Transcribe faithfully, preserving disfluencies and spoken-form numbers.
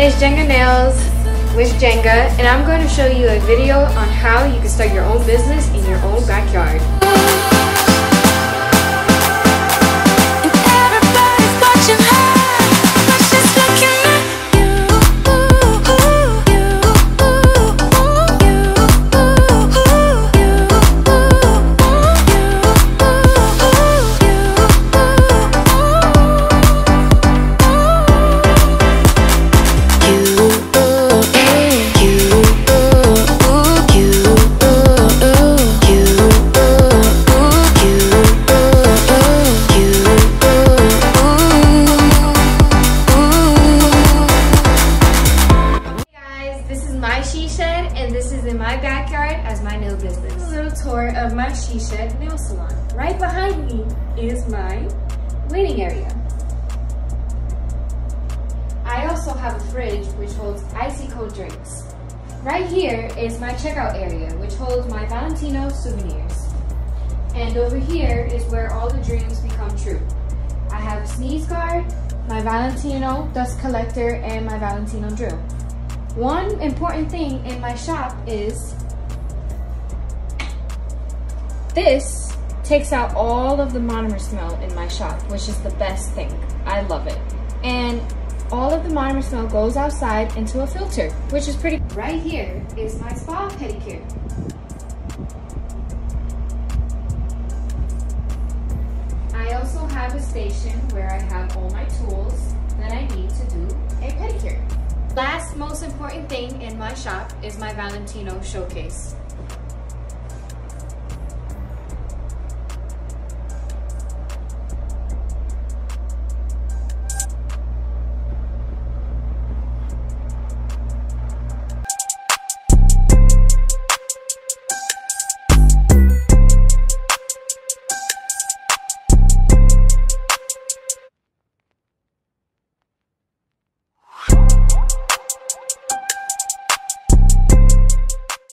is Jenganails with Jenga, and I'm going to show you a video on how you can start your own business in your own backyard. My she shed, and this is in my backyard as my nail business. A little tour of my she shed nail salon. Right behind me is my waiting area. I also have a fridge which holds icy cold drinks. Right here is my checkout area which holds my Valentino souvenirs. And over here is where all the dreams become true. I have a sneeze guard, my Valentino dust collector, and my Valentino drill. One important thing in my shop is this takes out all of the monomer smell in my shop, which is the best thing. I love it. And all of the monomer smell goes outside into a filter, which is pretty. Right here is my spa pedicure. I also have a station where I have all my tools that I need to do a pedicure. Last most important thing in my shop is my Valentino showcase.